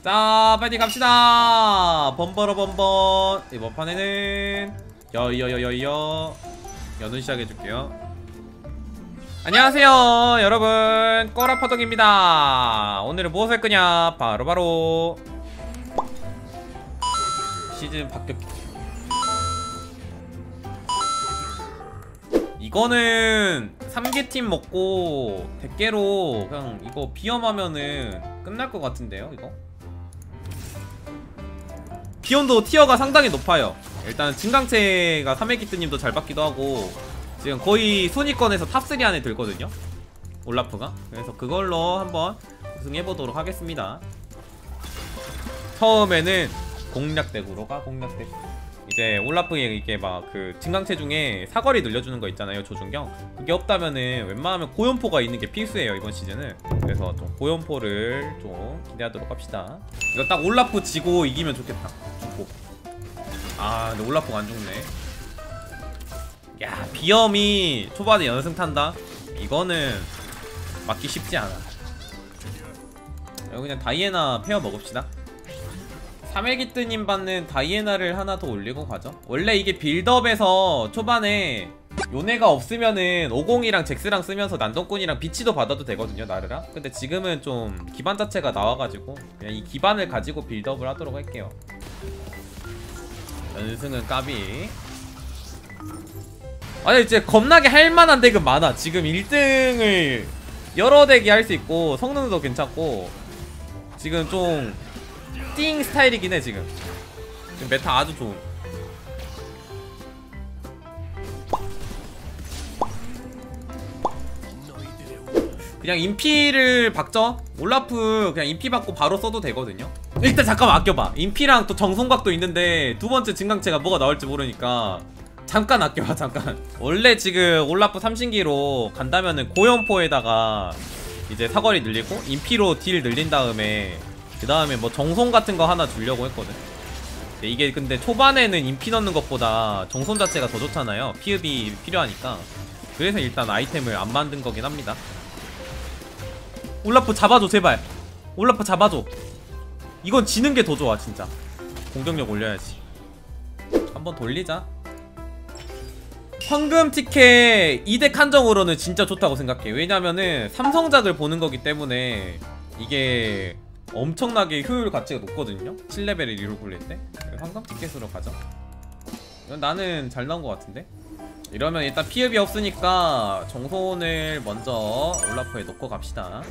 자, 빨리 갑시다. 범버러 범번. 이번 판에는 여여여여여 연운 시작해줄게요. 안녕하세요 여러분, 꼬라파덕입니다. 오늘은 무엇을 끄냐, 바로바로 시즌 바뀌었기. 이거는 3개 팀 먹고 100개로 그냥 이거 비염하면은 끝날 것 같은데요. 이거 비염도 티어가 상당히 높아요. 일단 증강체가 3회기뜨님도 잘 받기도 하고 지금 거의 순위권에서 탑3 안에 들거든요, 올라프가. 그래서 그걸로 한번 우승해보도록 하겠습니다. 처음에는 공략덱으로 가. 공략덱 이제 올라프에 이게 막 그 증강체 중에 사거리 늘려주는 거 있잖아요, 조준경. 그게 없다면은 웬만하면 고연포가 있는 게 필수예요, 이번 시즌은. 그래서 좀 고연포를 좀 기대하도록 합시다. 이거 딱 올라프 지고 이기면 좋겠다. 죽고. 아 근데 올라프가 안 죽네. 야, 비염이 초반에 연승 탄다? 이거는 맞기 쉽지 않아. 그냥 다이애나 페어 먹읍시다. 3회기뜨님 받는 다이애나를 하나 더 올리고 가죠. 원래 이게 빌드업에서 초반에 요네가 없으면은 50이랑 잭스랑 쓰면서 난동꾼이랑 비치도 받아도 되거든요, 나르랑. 근데 지금은 좀 기반 자체가 나와가지고 그냥 이 기반을 가지고 빌드업을 하도록 할게요. 연승은 까비. 아니 이제 겁나게 할만한 덱은 많아. 지금 1등을 여러 덱이 할 수 있고 성능도 괜찮고 지금 좀 띵 스타일이긴 해. 지금 메타 아주 좋은. 그냥 인피를 박죠. 올라프 그냥 인피 받고 바로 써도 되거든요. 일단 잠깐만 아껴봐. 인피랑 또 정성각도 있는데 두 번째 증강체가 뭐가 나올지 모르니까 잠깐 아껴봐. 잠깐. 원래 지금 올라프 3신기로 간다면은 고연포에다가 이제 사거리 늘리고 인피로 딜 늘린 다음에 그 다음에 뭐 정손 같은 거 하나 주려고 했거든. 근데 이게 근데 초반에는 인피 넣는 것보다 정손 자체가 더 좋잖아요, 피읍이 필요하니까. 그래서 일단 아이템을 안 만든 거긴 합니다. 올라프 잡아줘 제발. 올라프 잡아줘. 이건 지는 게 더 좋아 진짜. 공격력 올려야지. 한번 돌리자. 황금 티켓 2덱 한정으로는 진짜 좋다고 생각해. 왜냐면은 삼성작을 보는 거기 때문에 이게 엄청나게 효율 가치가 높거든요, 7레벨을 리롤 굴릴 때. 황금 티켓으로 가자. 이건 나는 잘 나온 것 같은데. 이러면 일단 피읍이 없으니까 정손을 먼저 올라프에 넣고 갑시다.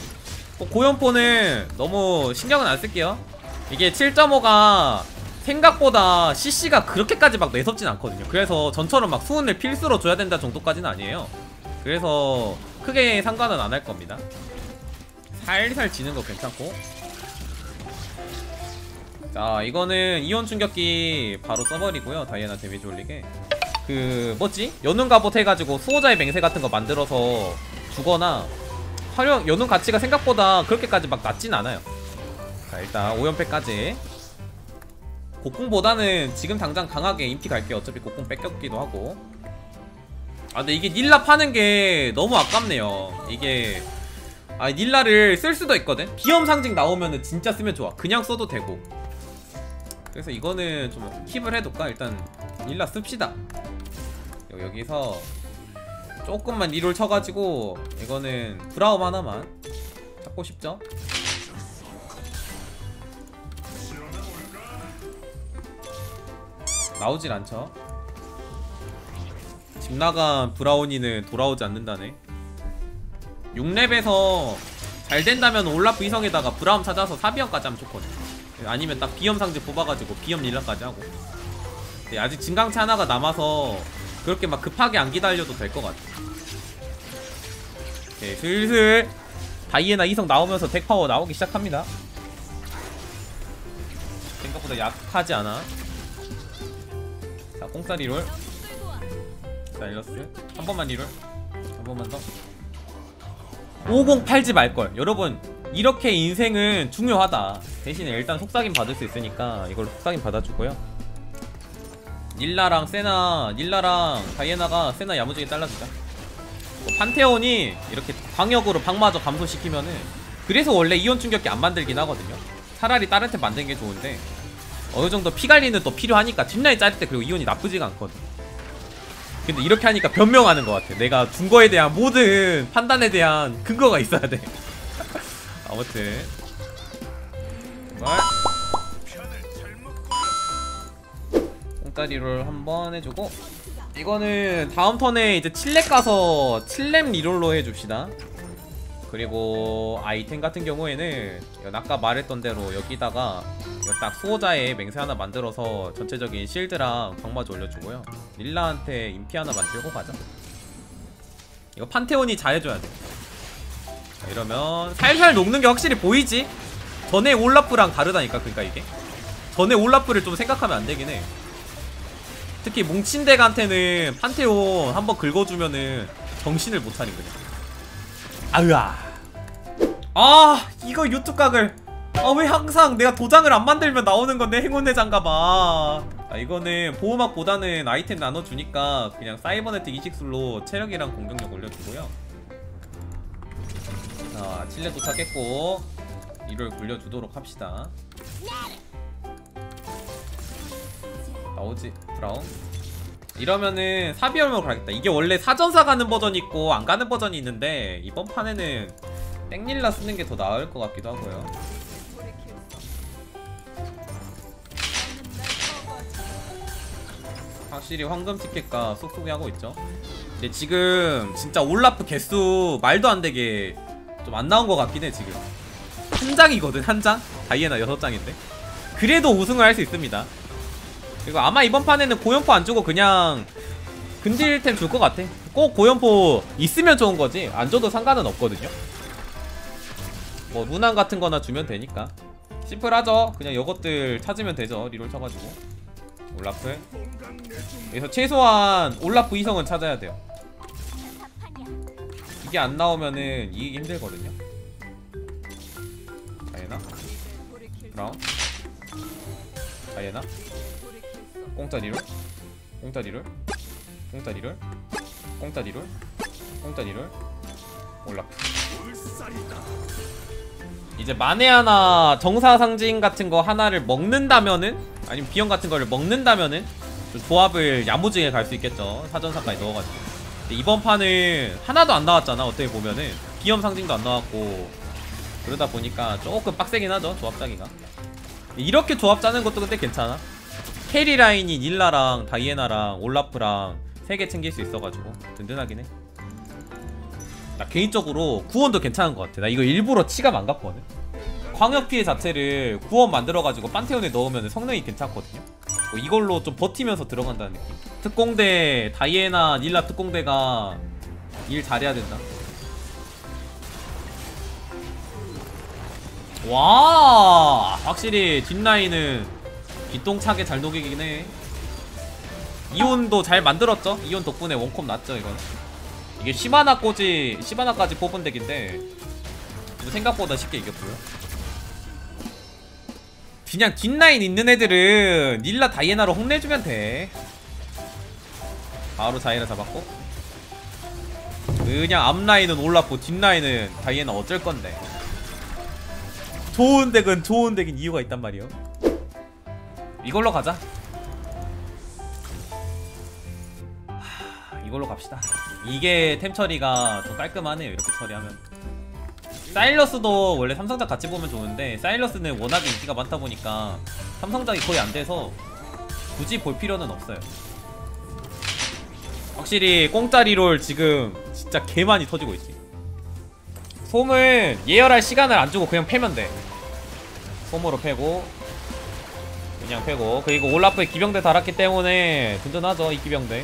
고연포는 너무 신경은 안 쓸게요. 이게 7.5가 생각보다 CC가 그렇게까지 막 매섭진 않거든요. 그래서 전처럼 막 수은을 필수로 줘야 된다 정도까지는 아니에요. 그래서 크게 상관은 안 할 겁니다. 살살 지는 거 괜찮고. 자, 이거는 이온 충격기 바로 써버리고요, 다이애나 데미지 올리게. 그 뭐지? 연운 갑옷 해가지고 수호자의 맹세 같은 거 만들어서 주거나 활용. 연운 가치가 생각보다 그렇게까지 막 낮진 않아요. 자, 일단 5연패까지. 곡궁보다는 지금 당장 강하게 인피 갈게요. 어차피 곡궁 뺏겼기도 하고. 아 근데 이게 닐라 파는 게 너무 아깝네요. 이게 닐라를 쓸 수도 있거든. 비염 상징 나오면은 진짜 쓰면 좋아. 그냥 써도 되고. 그래서 이거는 좀 킵을 해둘까? 일단 닐라 씁시다. 여기서 조금만 리롤 쳐가지고 이거는 브라움 하나만 찾고 싶죠? 나오질 않죠. 집 나간 브라우니는 돌아오지 않는다네. 6렙에서 잘 된다면 올라프 이성에다가 브라움 찾아서 4비염까지 하면 좋거든. 아니면 딱 비염 상징 뽑아가지고 비염 릴라까지 하고. 근데 아직 증강체 하나가 남아서 그렇게 막 급하게 안 기다려도 될 것 같아. 오케이, 슬슬 다이애나 이성 나오면서 덱 파워 나오기 시작합니다. 생각보다 약하지 않아. 자, 공짜 리롤. 자, 일러스 한 번만 리롤. 한 번만 더. 50 팔지 말걸. 여러분 이렇게 인생은 중요하다. 대신에 일단 속삭임 받을 수 있으니까 이걸로 속삭임 받아주고요. 닐라랑 세나, 닐라랑 다이애나가 세나 야무지게 잘라주자. 판테온이 이렇게 광역으로 방마저 감소시키면은, 그래서 원래 이온 충격기 안 만들긴 하거든요. 차라리 다른 템 만드는 게 좋은데 어느정도 피관리는 또 필요하니까 뒷라인 짤 때 그리고 이온이 나쁘지가 않거든. 근데 이렇게 하니까 변명하는 것 같아. 내가 준 거에 대한 모든 판단에 대한 근거가 있어야 돼. 아무튼 정말 공짜리롤 한번 해주고, 이거는 다음 턴에 이제 7렙 가서 7렙 리롤로 해줍시다. 그리고 아이템 같은 경우에는 아까 말했던 대로 여기다가 딱 수호자의 맹세 하나 만들어서 전체적인 실드랑 광마저 올려주고요. 릴라한테 인피 하나 만들고 가자. 이거 판테온이 잘해줘야 돼. 자, 이러면 살살 녹는 게 확실히 보이지? 전에 올라프랑 다르다니까. 그러니까 이게 전에 올라프를 좀 생각하면 안 되긴 해. 특히 뭉친 덱한테는 판테온 한번 긁어주면은 정신을 못 차린 거야. 아으아. 아 이거 유튜브 각을 왜 항상 내가 도장을 안 만들면 나오는 건데. 행운의 장갑아. 이거는 보호막보다는 아이템 나눠주니까 그냥 사이버네트 이식술로 체력이랑 공격력 올려주고요. 자 7렙 도착했고 이를 굴려주도록 합시다. 나오지 브라운. 이러면은 사비얼로 가겠다. 이게 원래 사전사 가는 버전이 있고 안 가는 버전이 있는데 이번 판에는 땡릴라 쓰는 게 더 나을 것 같기도 하고요. 확실히 황금 티켓과 쏙쏙이 하고 있죠. 근데 지금 진짜 올라프 개수 말도 안 되게 좀 안 나온 것 같긴 해. 지금 한 장이거든. 한 장. 다이애나 6장인데 그래도 우승을 할 수 있습니다. 그리고 아마 이번 판에는 고연포 안 주고 그냥 근딜템 줄 것 같아. 꼭 고연포 있으면 좋은 거지 안 줘도 상관은 없거든요. 뭐 루난 같은 거나 주면 되니까 심플하죠. 그냥 요것들 찾으면 되죠. 리롤 쳐가지고 올라프. 그래서 최소한 올라프 이성은 찾아야 돼요. 이게 안 나오면은 이기기 힘들거든요. 다이애나 브라운 다이애나 공짜 리롤 공짜 리롤 공짜 리롤 공짜 리롤 공짜 리롤 올라프. 이제 만에 하나 정사 상징 같은 거 하나를 먹는다면은, 아니면 비형 같은 거를 먹는다면은 좀 조합을 야무지게 갈 수 있겠죠. 사전사까지 넣어가지고. 근데 이번 판은 하나도 안 나왔잖아. 어떻게 보면은 비형 상징도 안 나왔고 그러다 보니까 조금 빡세긴 하죠. 조합 짜기가. 이렇게 조합 짜는 것도 근데 괜찮아. 캐리 라인이 닐라랑 다이애나랑 올라프랑 3개 챙길 수 있어가지고 든든하긴 해. 나 개인적으로 구원도 괜찮은 것 같아. 나 이거 일부러 치감 안 갔거든. 광역 피해 자체를 구원 만들어가지고 판테온에 넣으면 성능이 괜찮거든요. 이걸로 좀 버티면서 들어간다는 느낌. 특공대 다이애나 닐라 특공대가 일 잘해야 된다. 와 확실히 뒷라인은 기똥차게 잘 녹이긴 해. 이온도 잘 만들었죠. 이온 덕분에 원콤 났죠. 이건 이게 시바나까지 뽑은 덱인데 생각보다 쉽게 이겼고요. 그냥 뒷라인 있는 애들은 닐라 다이애나로 혼내주면 돼. 바로 다이애나 잡았고, 그냥 앞라인은 올라프 뒷라인은 다이애나 어쩔 건데. 좋은 덱인 이유가 있단 말이요. 이걸로 가자. 이걸로 갑시다. 이게 템 처리가 더 깔끔하네요. 이렇게 처리하면. 사일러스도 원래 삼성작 같이 보면 좋은데 사일러스는 워낙에 인기가 많다 보니까 삼성작이 거의 안 돼서 굳이 볼 필요는 없어요. 확실히 공짜 리롤 지금 진짜 개 많이 터지고 있지. 솜은 예열할 시간을 안 주고 그냥 패면 돼. 솜으로 패고 그냥 패고. 그리고 올라프에 기병대 달았기 때문에 든든하죠. 이 기병대.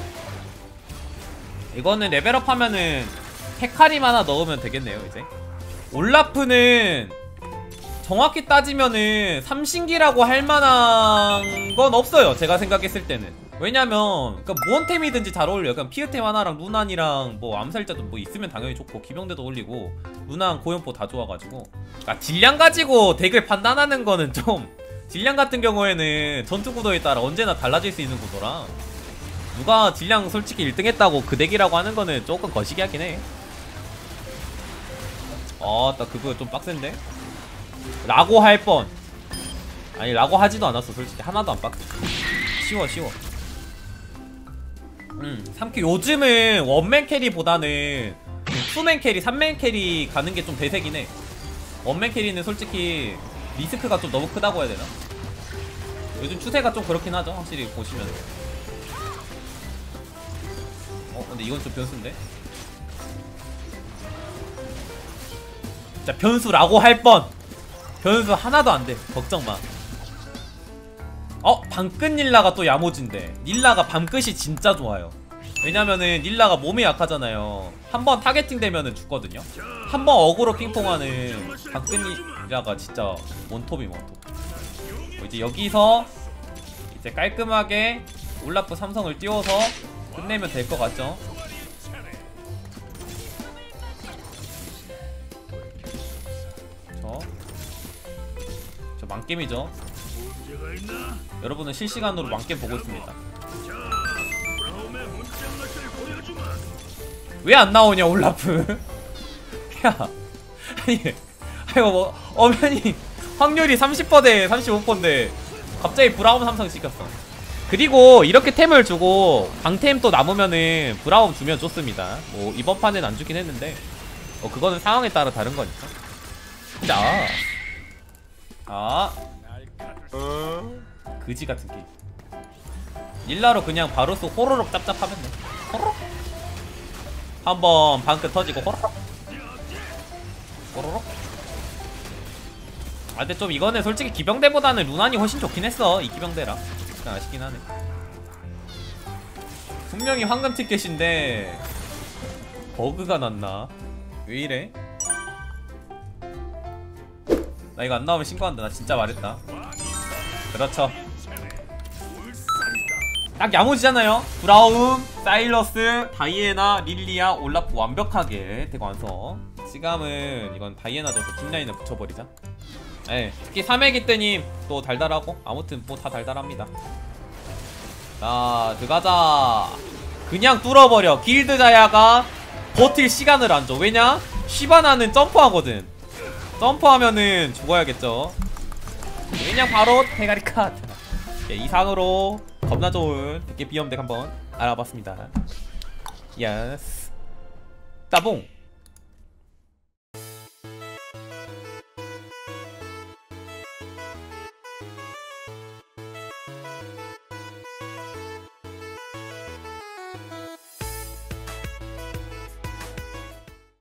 이거는 레벨업 하면은 헤카림 하나 넣으면 되겠네요. 이제 올라프는 정확히 따지면은 삼신기라고 할 만한 건 없어요. 제가 생각했을 때는. 왜냐면 그러니까 무언템이든지 잘 어울려요. 그냥 피으템 하나랑 루난이랑 뭐 암살자도 뭐 있으면 당연히 좋고 기병대도 올리고 루난 고연포 다 좋아가지고. 그러니까 질량 가지고 덱을 판단하는 거는 좀, 질량 같은 경우에는 전투 구도에 따라 언제나 달라질 수 있는 구도라 누가 질량 솔직히 1등 했다고 그 덱이라고 하는 거는 조금 거시기 하긴 해. 딱 그거 좀 빡센데? 라고 할 뻔. 아니 라고 하지도 않았어 솔직히. 하나도 안 빡. 쉬워. 3캐 요즘은 원맨 캐리보다는 투맨 캐리, 3맨 캐리 가는 게 좀 대세긴 해. 원맨 캐리는 솔직히 리스크가 좀 너무 크다고 해야 되나? 요즘 추세가 좀 그렇긴 하죠 확실히 보시면. 근데 이건 좀 변수인데? 자, 변수라고 할 뻔! 변수 하나도 안 돼. 걱정 마. 밤끝 닐라가 또 야모진데. 닐라가 밤끝이 진짜 좋아요. 왜냐면은 닐라가 몸이 약하잖아요. 한번 타겟팅 되면은 죽거든요. 한번 어그로 핑퐁하는 밤끝 닐라가 진짜 원톱이 원톱. 이제 여기서 이제 깔끔하게 올라프 삼성을 띄워서 끝내면 될 것 같죠? 저 망게임이죠. 여러분은 실시간으로 망게임 보고 있습니다. 왜 안 나오냐 올라프? 야, 아니, 이거 뭐 엄연히 확률이 30% 대 35%인데 갑자기 브라움 삼성 시켰어. 그리고 이렇게 템을 주고 방템 또 남으면은 브라움 주면 좋습니다. 뭐 이번 판엔 안 주긴 했는데 그거는 상황에 따라 다른 거니까. 자, 그지 같은 게임. 닐라로 그냥 바로스 호로록 짭짭하면 돼. 호로록. 한번 방끝 터지고 호로록. 호로록. 근데 좀 이거는 솔직히 기병대보다는 루난이 훨씬 좋긴 했어. 이 기병대라. 약간 아쉽긴 하네. 분명히 황금 티켓인데 버그가 났나? 왜 이래? 나 이거 안 나오면 신고한다. 나 진짜 말했다. 그렇죠. 딱 야무지잖아요. 브라움, 사일러스, 다이애나, 릴리아, 올라프 완벽하게 대관성. 지감은 이건 다이애나 줘서 뒷라인을 붙여버리자. 네, 특히 3회기 때님 또 달달하고 아무튼 뭐 다 달달합니다. 자, 들어가자. 그냥 뚫어버려. 길드 자야가 버틸 시간을 안 줘. 왜냐? 시바나는 점프하거든. 점프하면은 죽어야겠죠. 그냥 바로 대가리 컷. 이상으로 겁나 좋은 백개 비염덱 한번 알아봤습니다. 예스. 따봉.